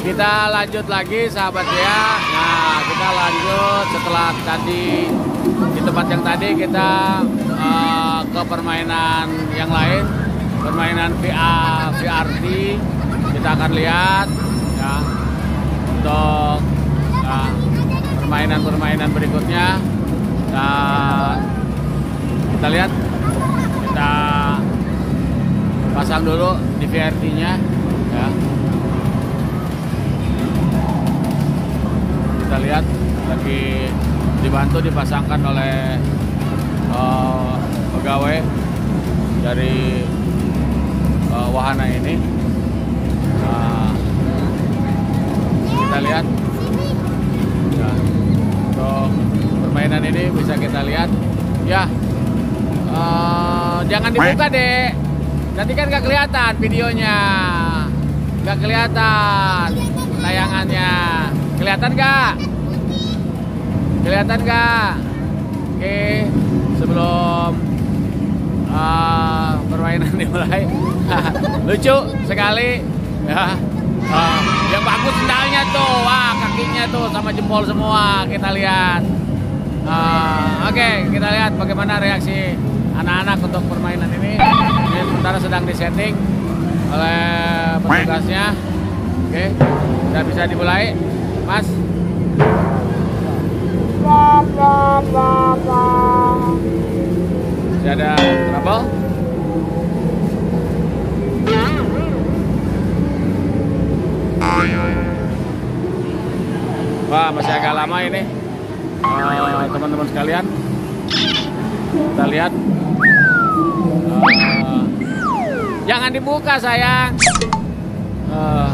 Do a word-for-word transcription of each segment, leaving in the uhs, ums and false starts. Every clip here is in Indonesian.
kita lanjut lagi sahabat ya. Nah, kita lanjut setelah tadi di tempat yang tadi kita uh, ke permainan yang lain, permainan V R T. Kita akan lihat ya untuk permainan-permainan uh, berikutnya. Dan kita lihat, kita pasang dulu di V R T-nya ya. Kita lihat lagi dibantu dipasangkan oleh uh, pegawai dari uh, wahana ini. Nah, kita lihat ya, untuk permainan ini bisa kita lihat ya. Uh, jangan dibuka deh, nanti kan gak kelihatan videonya, gak kelihatan tayangannya. Kelihatan gak? Kelihatan gak? Oke, sebelum uh, permainan dimulai, lucu sekali ya. Uh, yang bagus sendalnya tuh, wah kakinya tuh sama jempol semua. Kita lihat. Uh, Oke, okay, kita lihat bagaimana reaksi anak-anak untuk permainan ini. Ini sementara sedang disetting oleh petugasnya. Oke, okay, sudah bisa dimulai. Mas, masih ada trouble? Wah, masih agak lama ini teman-teman uh, sekalian. Kita lihat uh, jangan dibuka sayang. uh,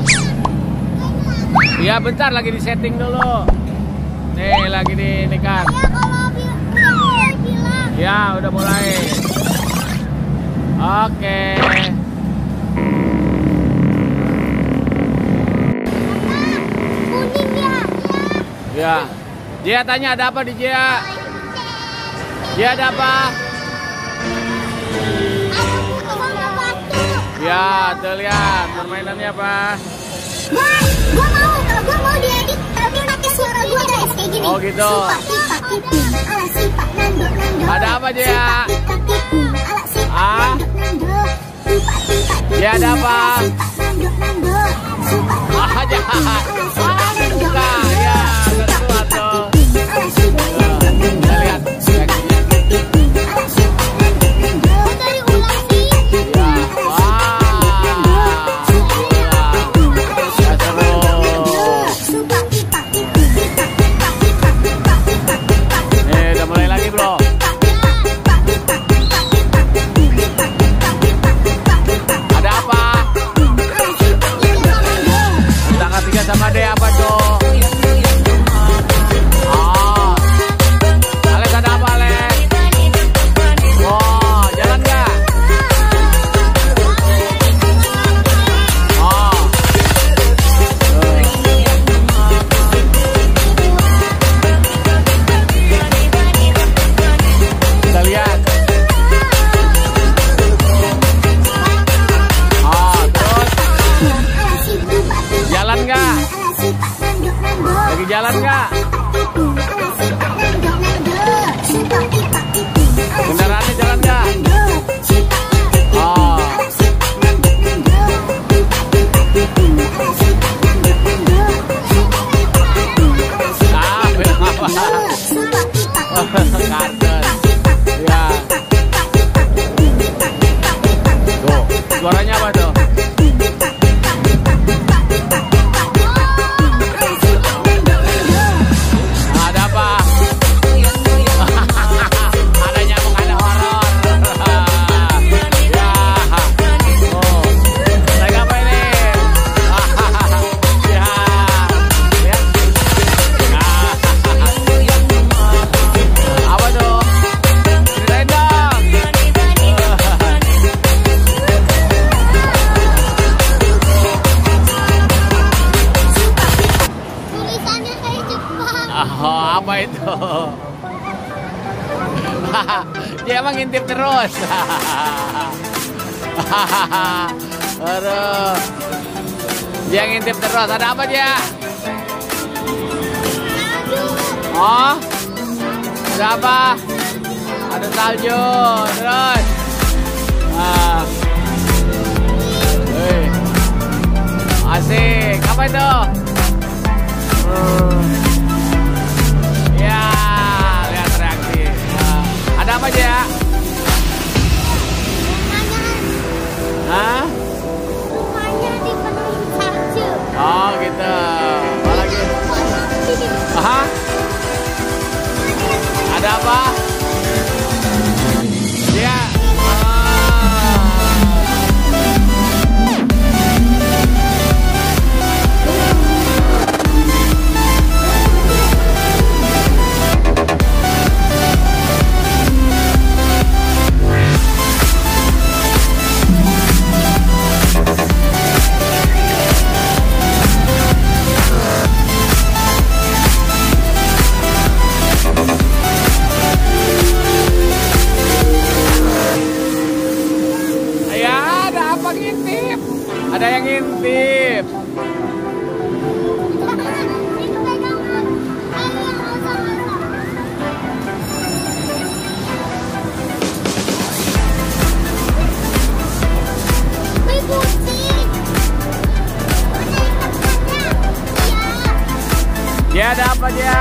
Ya bentar, lagi di setting dulu. Nih lagi di ini kan. Ya udah mulai. Oke. Ya. Dia tanya ada apa di Jia? Dia ada apa? Ya, terlihat permainannya apa? Gua, gua mau, kalau gua mau diedit tapi pakai suara gua guys, kayak gini. Oh gitu. Ada apa Jia? Ah? Jia ada apa? Ah, jahat. Ah, buka. Ya, keluar tuh. Kita lihat. Sama deh apa tuh? Oh, Alex ada apa Alex? Oh, jalan nggak? Oh, kita lihat. Oh, terus jalan nggak? Lagi jalan nggak? Kendaraannya jalan nggak? Oh. Ah, apa? Kangen. Ya. Tuh, suaranya apa tuh? Oh, apa itu? Dia emang ngintip terus. Aduh. Dia ngintip terus. Ada apa dia? Oh, ada apa? Ada salju. Terus. Ah. Hei. Asik. Apa itu? Hmm. Ya, lihat reaksi. Nah, ada apa aja ya? Hah? Rumahnya dipenuhi salju. Oh gitu. Apa lagi? Aha. Ada apa? Dia. Ada yang ngintip. Ya, ada apa dia?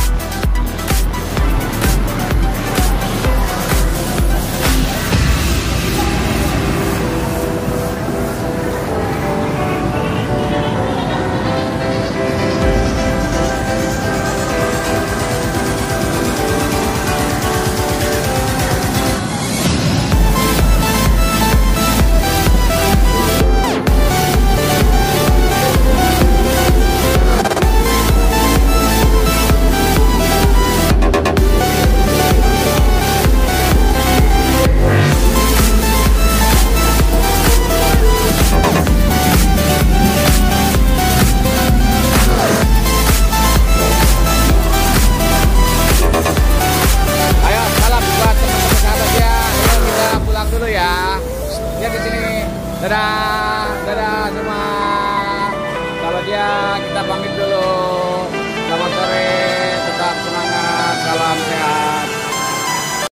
Dadah, dadah semua. Kalau dia kita pamit dulu. Selamat sore, tetap semangat, salam sehat.